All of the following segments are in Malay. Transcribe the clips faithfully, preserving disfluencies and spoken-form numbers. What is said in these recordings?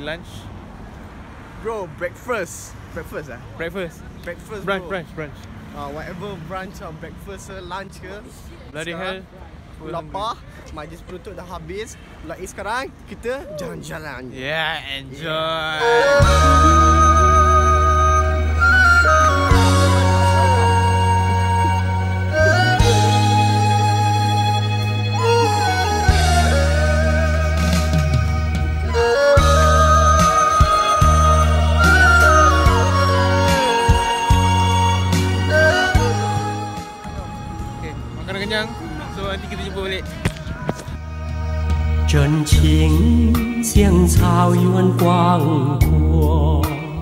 lunch. Bro, breakfast. Breakfast ah? Breakfast. Breakfast Brunch, bro. brunch, brunch. Uh, whatever brunch or breakfast ke, lunch ke. Bloody hell. Pukul lapar, majlis penutup dah habis. Mulai sekarang, kita jalan-jalan. Yeah, enjoy. Okay, makan kenyang. So nanti kita jumpa balik. 真情像草原广阔，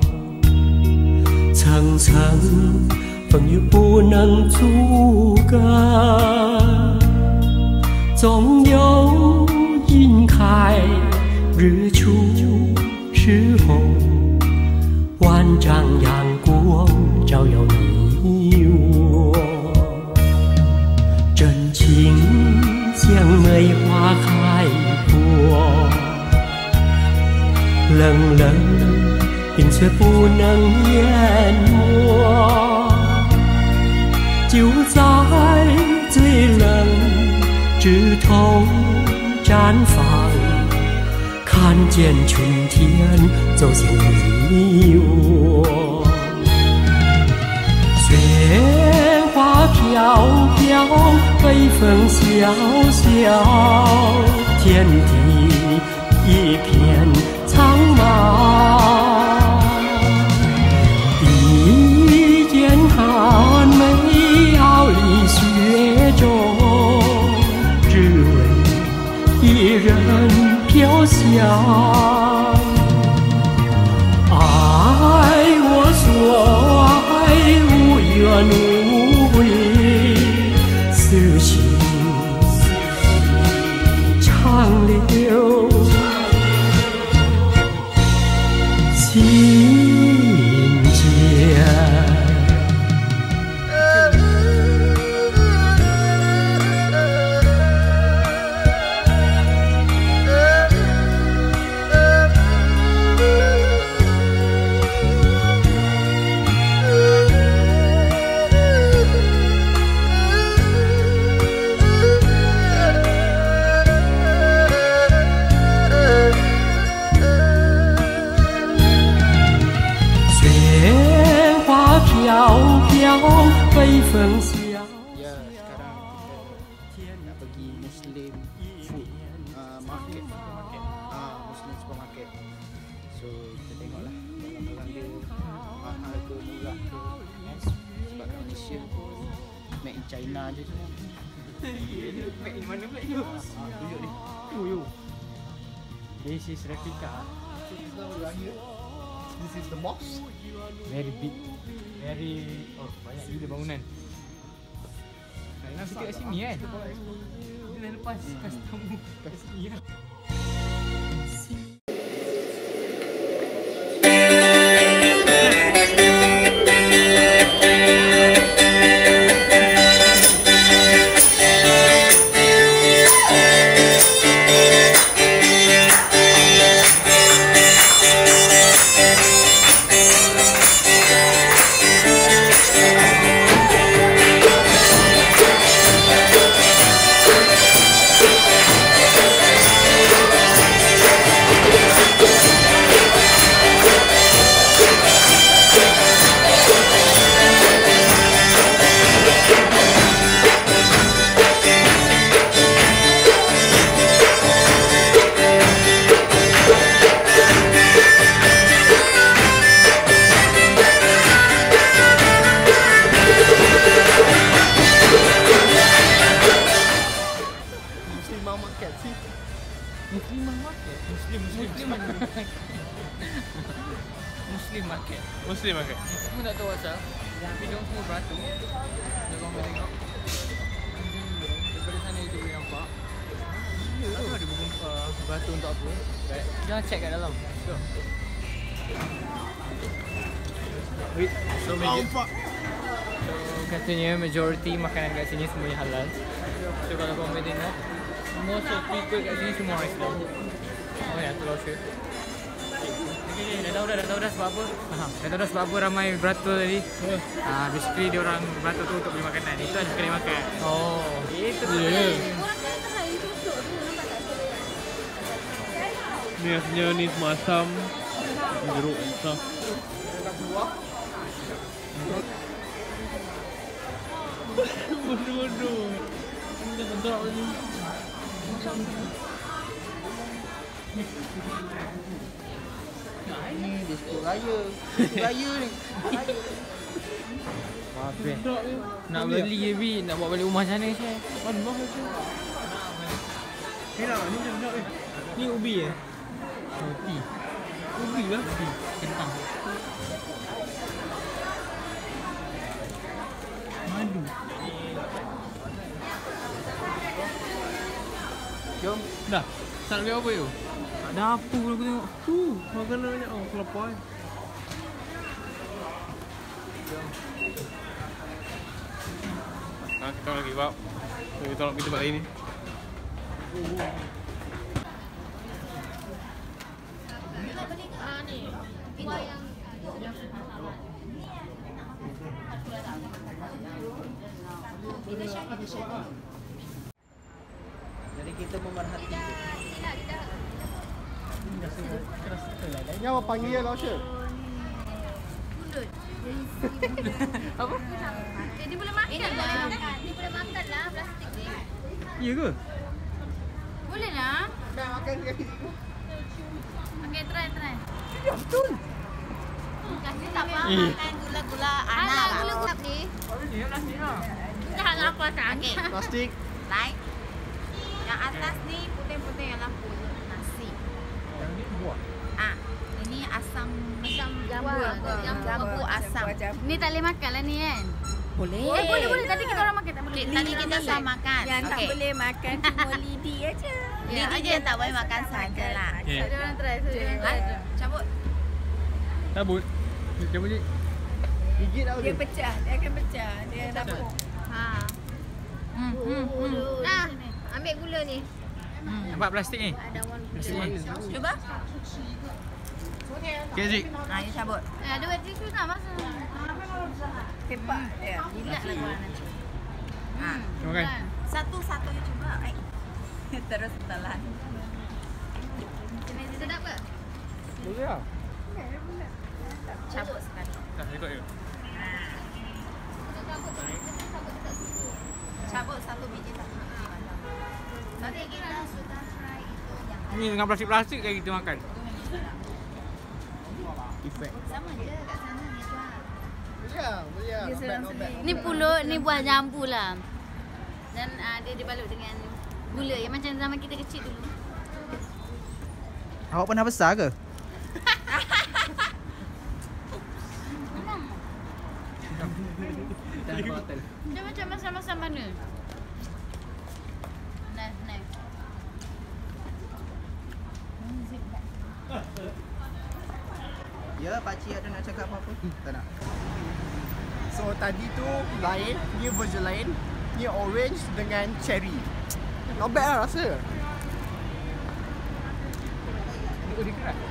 层层风雨不能阻隔，总有云开日出时候，万丈阳光照耀你我，真情像梅花开过，冷冷冰雪不能淹没，就在最冷枝头绽放，看见春天走向你我。雪花飘飘，北风萧萧，天地一片苍茫。一剑寒梅傲立雪中，只为一人飘香。爱我所爱，无怨无悔，此情长留心间。北风萧。 Ya, sekarang kita nak pergi Muslim food uh, market. Ah, Muslim supermarket. So kita tengoklah barang-barang dia mahal ke murah ke. Eh, sebab kat Malaysia made in China je semua. Made in mana pula tu? Ah, tunjuk ni. Oh yo. This is replica. This is the mosque. Very big. Very oh banyak gila bangunan. Nak kita kat sini kan? Kita dah lepas custom kat sini kan? Muslim market. Muslim market. Aku tak tahu asal. Tapi dia semua beratur. Dia orang boleh tengok. Daripada sana itu boleh nampak. Tak tahu dia uh, beratur untuk apa. Jangan check kat dalam. Go. Wait, so major, so katanya majority makanan kat sini semuanya halal. So kalau korang boleh tengok, most of people kat sini semua orang Islam. Oh ya, tu lah sure. okay. Dah tahu dah, dah tahu dah sebab apa. Dah tahu dah sebab apa ramai beratur tadi. Ah, basically dia orang beratur tu untuk beli makanan. Itu ada kedai makan. Oh, itu tu. Ni aslinya ni semua asam, jeruk and stuff. Bodoh-bodoh. Ini dah sedap ni. Ni diskon raya. Diskon raya ni. Maaf eh. Nak beli je Bi, nak bawa balik rumah sana saya. Mana tu? Ni nak, ni sedap eh. Ni ubi eh? Roti. Ubi lah. Kentang. Madu. Jom. Dah. Tak nak beli apa tu? Tak dapur aku tengok. Tu, makanan banyak. Oh, kelapa eh. Ha, kita lagi bab. Kita tolong kita tempat lain ni. Jadi kita memerhati. Ini apa panggil lah Syed? Bulut. Apa? Eh, dia boleh makan lah. Dia boleh makan lah plastik ni. Ya ke? Boleh lah. Dah makan sekali. Okay, try, try. Ya betul. Kasih tak faham Eh. makan gula-gula anak. Alah, gula-gula ni. Ya plastik lah. Dah apa sangat. Plastik. Like. Yang atas ni putih-putih yang lampu nasi. Yang ni buah. Ah, ini asam macam jambu. Jambu asam. Ni tak boleh makan lah ni kan? Boleh. Eh, boleh boleh. Tadi kita orang makan tak boleh. Tadi kita sama makan. Yang tak Okey. boleh makan cuma lidi aja. Ya, Lidi okey. je tak boleh makan sajalah. Okay. Ada orang try. Ah, Cabut. Cabut. Cabut je. Gigit tak Dia boleh. pecah, dia akan pecah. Dia dapat. Ha. Hmm, hmm, hmm. Nah, ambil gula ni. Hmm, nampak plastik ni? Ada one. Plastik ni. Cuba. Okay, Zik. Ha, you cabut. Eh, ada wet tisu tak masa? Kepak dia. Gila lah korang nanti. Ha. Terima kasih. Satu-satu you cuba. Ai. Terus telan. Sedap ke? Boleh lah. Cabut sekali. Tak, ikut je. Cabut satu biji satu biji. Nanti kita sudah try itu yang Ni dengan plastik-plastik kayak kita makan. Efek. sama je kat sana ni tuan. Boleh lah. Boleh lah. Dia Not bad, serang not bad. sendiri. Ni pulut, ni buah jambu lah. Dan uh, dia dibalut dengan gula yang macam zaman kita kecil dulu. Awak pernah besar ke? Memang. Dia macam masam-masam mana? Knife, knife. Ya, pakcik ada nak cakap apa-apa? Tak nak. So tadi tu lain, ni version lain. Ni orange dengan cherry. Not bad lah rasa. Oh, dia keras.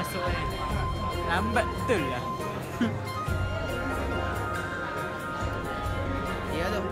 masuk ni. Lambat betul lah. Ya tu.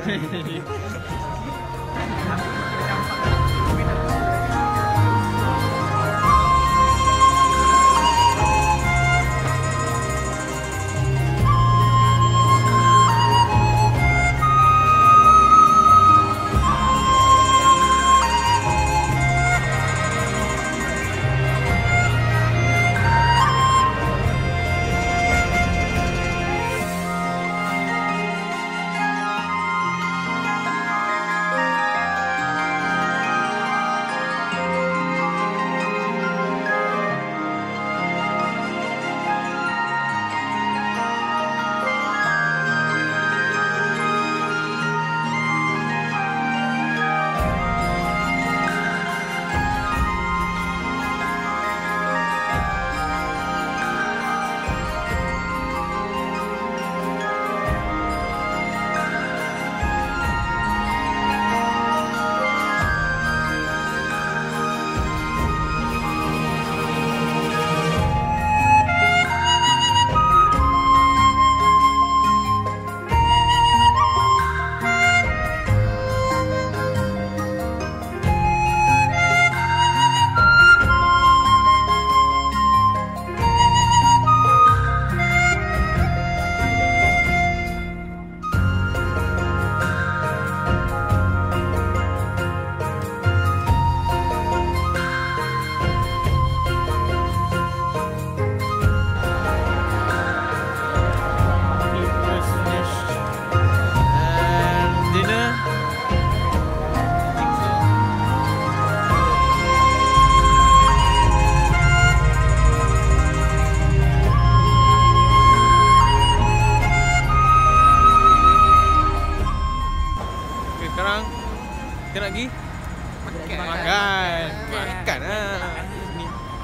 Kita nak pergi makan. Makan. Makan ah. Ni.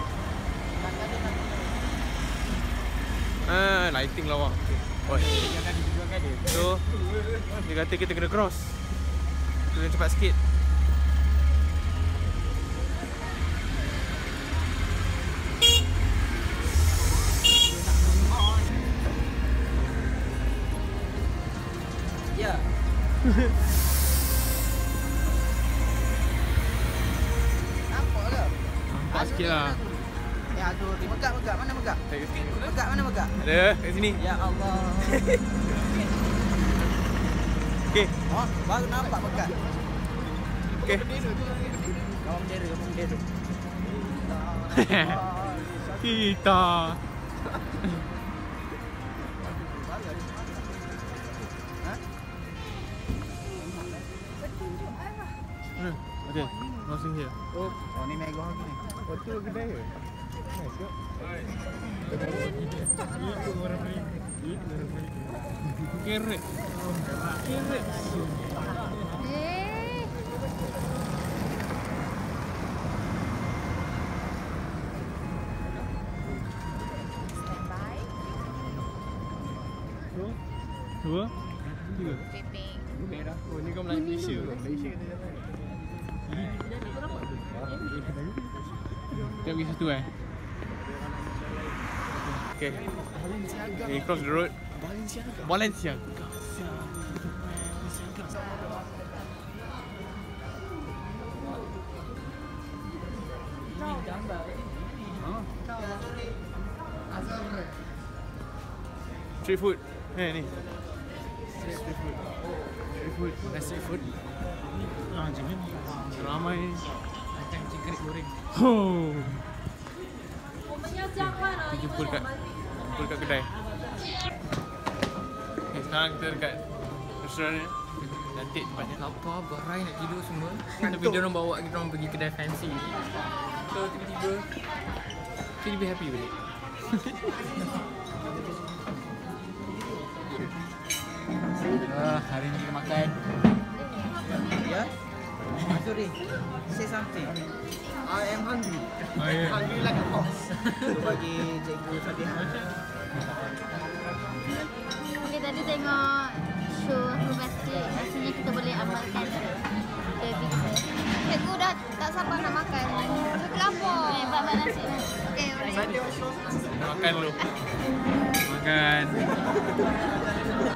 Ah, lighting lawa. Oi. So, dia kata kita kena cross. Kena cepat sikit. Ya. Nampak ke? Nampak sikit lah. Ya aduh, dia megak megak. Mana megak? Kat sini. Megak mana megak? Ada kat sini. Ya Allah. Okey. Oh, baru nampak megak. Okey. Kau bendera, kau bendera. Kita. Okay, crossing here. Oh, oh ni naik gua ni. Oh tu kedai ke? Nice ke? Kerek. Kerek. Eh. Dua. Tiga. Pepeng. Merah. Oh, ni kau Melayu Malaysia. Malaysia kata dapat. Kita pergi satu eh. Okay. We cross the road. Balenciaga. Balenciaga. Street food. Eh ni. Street food. Street food. Street food. Ah, jangan. Ramai. Macam chicken goreng. Oh. Kita jumpa dekat jumpa dekat kedai. Okay, sekarang kita dekat restoran ni. Cantik tempatnya. Lapar, berai nak tidur semua. Tapi dia orang bawa kita orang pergi kedai fancy. So tiba-tiba kita lebih happy balik. Ah, hari ni kita makan. Ya? Sorry. Say something. I am hungry. Oh, yeah. Hungry like a horse. Tu bagi cikgu Fadiha. Okay, tadi tengok show akrobatik. Rasanya kita boleh amalkan ke kita. Cikgu dah tak sabar nak makan. Saya lapar. Eh, buat nasi. Okay, boleh. Makan dulu. Makan.